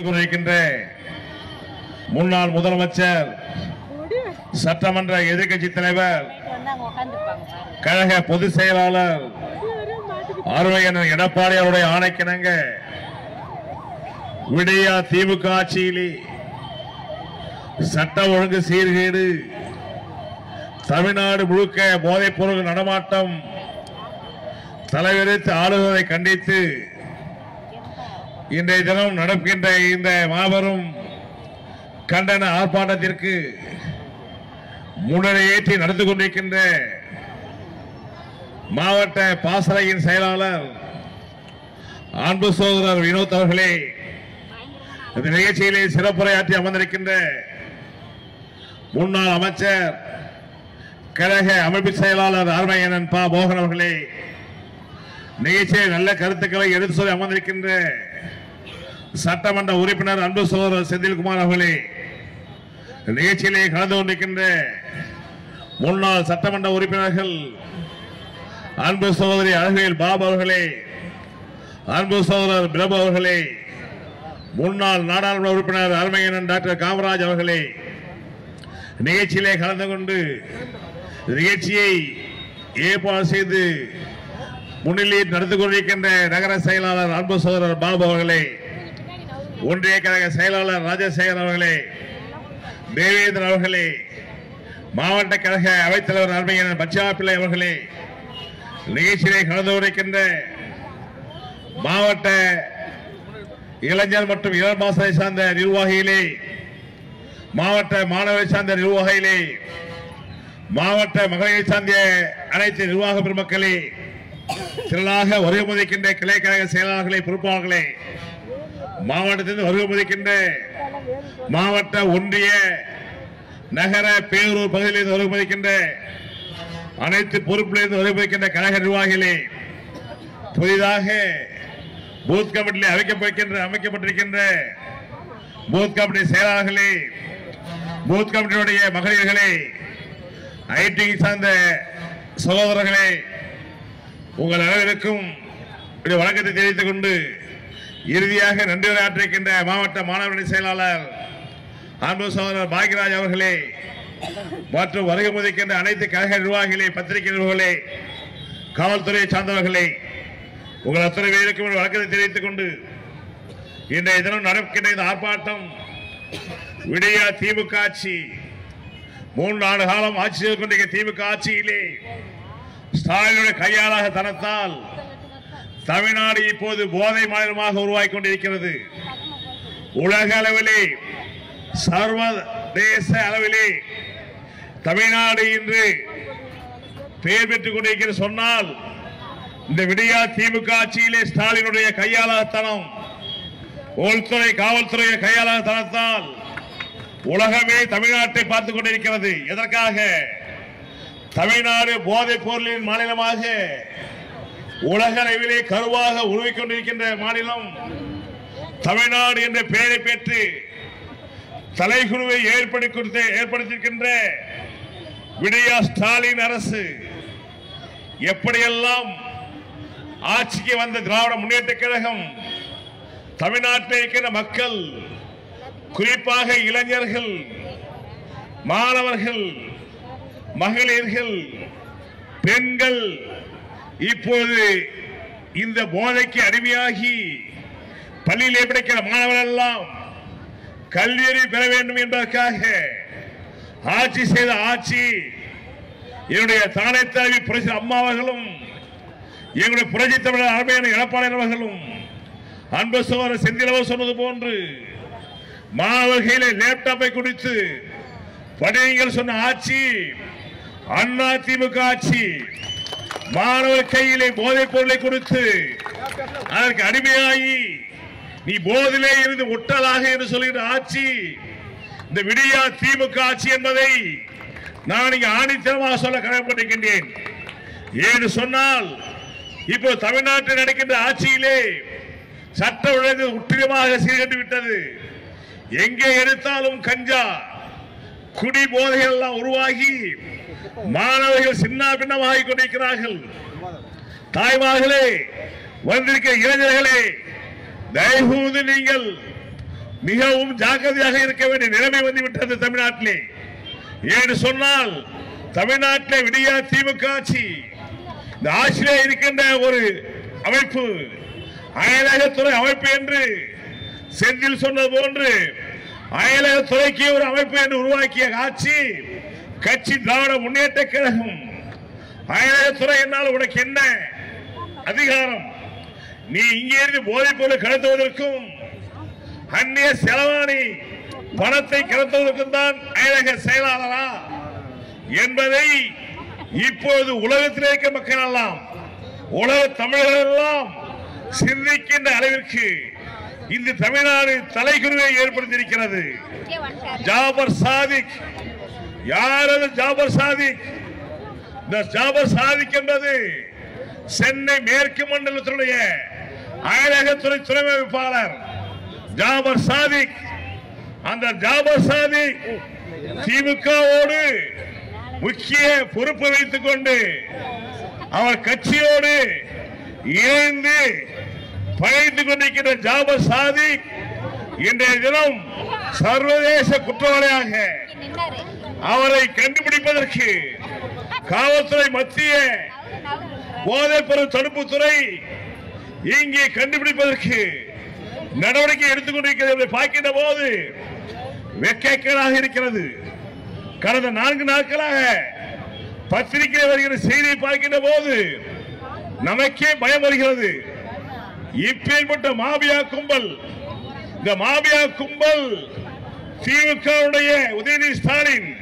முன்னாள் முதலமைச்சர் சட்டமன்ற எதிர்க்கட்சி தலைவர் கழக பொதுச் செயலாளர் அருமையண்ணன் எடப்பாடி அவருடைய ஆணைக்கிணங்க விடியா திமுக ஆட்சியிலே சட்ட ஒழுங்கு சீர்கேடு, தமிழ்நாடு முழுக்க போதைப் பொருள் நடமாட்டம் தலைவரித்து ஆளுவதை கண்டித்து இன்றைய தினம் நடக்கின்ற இந்த மாபெரும் கண்டன ஆர்ப்பாட்டத்திற்கு முன்னிலையேற்றி நடந்து கொண்டிருக்கின்ற மாவட்ட பாசறையின் செயலாளர் அன்பு சகோதரர் வினோத் அவர்களே, இந்த நிகழ்ச்சியிலே சிறப்புரையாற்றி அமர்ந்திருக்கின்ற முன்னாள் அமைச்சர் கழக அமைப்பு செயலாளர் அருமையண்ணன் பா மோகன் அவர்களே, நிகழ்ச்சியில் நல்ல கருத்துக்களை எடுத்து சொல்லி அமர்ந்திருக்கின்ற சட்டமன்ற உறுப்பினர் அன்பு சகோதரர் செந்தில்குமார் அவர்களே, நிகழ்ச்சியிலே கலந்து கொண்டிருக்கின்ற முன்னாள் சட்டமன்ற உறுப்பினர்கள் அன்பு சகோதரி அழகியல் பாபு அவர்களே, அன்பு சகோதரர் பிரபு அவர்களே, முன்னாள் நாடாளுமன்ற உறுப்பினர் அருமையண்ணன் டாக்டர் காமராஜ் அவர்களே, நிகழ்ச்சியிலே கலந்து கொண்டு நிகழ்ச்சியை ஏற்பாடு செய்து முன்னிலையில் நடந்து கொண்டிருக்கின்ற நகர செயலாளர் அன்பு சகோதரர் பாபு அவர்களே, ஒன்றிய கழக செயலாளர் ராஜசேகர் அவர்களே, தேவேந்திரன் அவர்களே, மாவட்ட கழக அவைத்தலைவர் அருமையண்ணன் பச்சாப்பிள்ளை அவர்களே, நிகழ்ச்சியிலே கலந்து கொண்டிருக்கின்ற மாவட்ட இளைஞர் மற்றும் இளமாசரை சார்ந்த நிர்வாகிகளே, மாவட்ட மாணவரை சார்ந்த நிர்வாகிகளே, மாவட்ட மகளிரை சார்ந்த அனைத்து நிர்வாக பெருமக்களே, திரளாக வருகை மதிக்கின்ற கிளை கழக செயலாளர்களே, பொறுப்பாளர்களே, மாவட்டத்திலிருந்து வருகை மதிக்கின்ற மாவட்ட ஒன்றிய நகர பேரூர் பகுதியிலிருந்து வருகை மதிக்கின்ற அனைத்து பொறுப்பிலிருந்து வருகை மதிக்கின்ற கழக நிர்வாகிகளே, புதிதாக பூத் கமிட்டியில் அமைக்கப்பட்டிருக்கின்ற பூத் கமிட்டி செயலாளர்களே, பூத் கமிட்டியுடைய மகளிர்களே, ஐடி சார்ந்த சகோதரர்களே, உங்கள் அனைவருக்கும் வணக்கத்தை தெரிவித்துக் கொண்டு இறுதியாக நன்றி உரையாற்றிருக்கின்ற மாவட்ட மாணவரணி செயலாளர் அன்பு சகோதரர் பாக்யராஜ் அவர்களே மற்றும் வருகை மதிக்கின்ற அனைத்து கழக நிர்வாகிகளே, பத்திரிகை நிர்வாகிகளே, காவல்துறையை சார்ந்தவர்களே, உங்கள் அத்தனை பேருக்கும் வணக்கத்தை தெரிவித்துக் கொண்டு இன்றைய தினம் நடக்கின்ற இந்த ஆர்ப்பாட்டம் விடியா திமுக ஆட்சி 3 ஆண்டு காலம் ஆட்சி செய்து கொண்டிருக்கிற திமுக ஆட்சியிலே ஸ்டாலினுடைய கையாளாக தனத்தால் தமிழ்நாடு இப்போது போதை மாநிலமாக உருவாக்கிக் கொண்டிருக்கிறது. உலக அளவிலே சர்வதேச அளவிலே தமிழ்நாடு இன்று பெயர் பெற்றுக் கொண்டிருக்கிற சொன்னால் இந்த விடியா திமுக ஆட்சியிலே ஸ்டாலினுடைய கையாளாகத்தனம், உள்துறை காவல்துறை கையாளாகத்தனத்தால் உலகமே தமிழ்நாட்டை பார்த்துக் கொண்டிருக்கிறது. எதற்காக? தமிழ்நாடு போதைப் பொருளின் மாநிலமாக உலக அளவிலே கருவாக உருவிக்கொண்டிருக்கின்ற மாநிலம் தமிழ்நாடு என்ற பெயரை பெற்று தலைகுழுவை ஏற்படுத்தியிருக்கின்ற விடியா ஸ்டாலின் அரசு எப்படியெல்லாம் ஆட்சிக்கு வந்த திராவிட முன்னேற்ற கழகம் தமிழ்நாட்டில் இருக்கின்ற மக்கள், குறிப்பாக இளைஞர்கள், மாணவர்கள், மகளிர்கள், பெண்கள் இப்போது இந்த போதைக்கு அடிமையாகி பள்ளியிலே படிக்கிற மாணவர்கள் எல்லாம் கல்வியறிவு பெற வேண்டும் என்பதற்காக ஆட்சி செய்த ஆட்சி என்னுடைய தானே தலைவி புரட்சி அம்மா அவர்களும் எங்களுடைய புரட்சி தமிழர் அருமையான எடப்பாடி அவர்களும் அன்பு சகோதரர் செந்தில் சொன்னது போன்று மாணவர்களை லேப்டாப்பை கொடுத்து படியுங்கள் சொன்ன ஆட்சி அண்ணா திமுக ஆட்சி. மாணவர் கையிலே போதைப் பொருளை கொடுத்து அதற்கு அடிமையாகி நீ போதிலே இருந்து ஒட்டலாக என்று சொல்கிற ஆட்சி இந்த விடியா திமுக ஆட்சி என்பதை நான் இங்கு ஆணித்தரமாக சொல்ல கடமைப்பட்டிருக்கின்றேன். ஏன்னு சொன்னால் இப்போ தமிழ்நாட்டில் நடக்கின்ற ஆட்சியிலே சட்ட ஒழுங்கு முற்றிலுமாக சீர்கட்டு விட்டது. எங்கே எடுத்தாலும் கஞ்சா, குடி போதைகள் எல்லாம் உருவாகி மாணவர்கள் சின்ன பின்னமாகிக் கொண்டிருக்கிறார்கள். தாய்மார்களே, வந்திருக்கிற இளைஞர்களே, தயவுகூர்ந்து நீங்கள் மிகவும் ஜாக்கிரதையாக இருக்க வேண்டிய நிலைமை வந்துவிட்டது தமிழ்நாட்டிலே. ஏன்னு சொன்னால் தமிழ்நாட்டிலே விடியா திமுக ஆட்சி, இந்த ஆட்சியிலே இருக்கின்ற ஒரு அமைப்பு அயலகத்துறை அமைப்பு என்று செந்தில் சொன்னது போன்று அயலகத்துறைக்கு ஒரு அமைப்பு என்று உருவாக்கிய ஆட்சி கட்சி திராவிட முன்னேற்ற கழகம். அயலகத்துறை என்னால் உனக்கு என்ன அதிகாரம்? நீ இங்கே இருந்து போதைப் பொருள் கடத்துவதற்கும் அந்நிய செலவாணி பணத்தை கடத்துவதற்கும் தான் அயலக செயலாளரா என்பதை இப்போது உலகத்தில் இருக்க மக்கள் எல்லாம், உலக தமிழர்கள் எல்லாம் சிந்திக்கின்ற அளவிற்கு இந்த தமிழ்நாடு தலைகுருவை ஏற்படுத்தியிருக்கிறது. ஜாபர் சாதிக் யாரது? ஜாபர் சாதிக். இந்த ஜாபர் சாதிக் என்பது சென்னை மேற்கு மண்டலத்தினுடைய அயலகத்துறை துணை அமைப்பாளர் ஜாபர் சாதிக். அந்த ஜாபர் சாதிக் திமுகவோடு முக்கிய பொறுப்பு வைத்துக் கொண்டு அவர் கட்சியோடு இணைந்து பயணித்துக் கொண்டிருக்கின்ற ஜாபர் சாதிக் இன்றைய தினம் சர்வதேச குற்றவாளியாக அவரை கண்டுபிடிப்பதற்கு காவல்துறை, மத்திய போதைப் பொருள் தடுப்புத்துறை இங்கே கண்டுபிடிப்பதற்கு நடவடிக்கை எடுத்துக் கொண்டிருக்கிறது பார்க்கின்ற போது வெட்கக்கேடாக இருக்கிறது. கடந்த 4 நாட்களாக பத்திரிகை வருகிற செய்தியை பார்க்கின்ற போது நமக்கே பயம் வருகிறது. இப்பேற்பட்ட மாபியா கும்பல், இந்த மாபியா கும்பல் திமுக உதயநிதி ஸ்டாலின்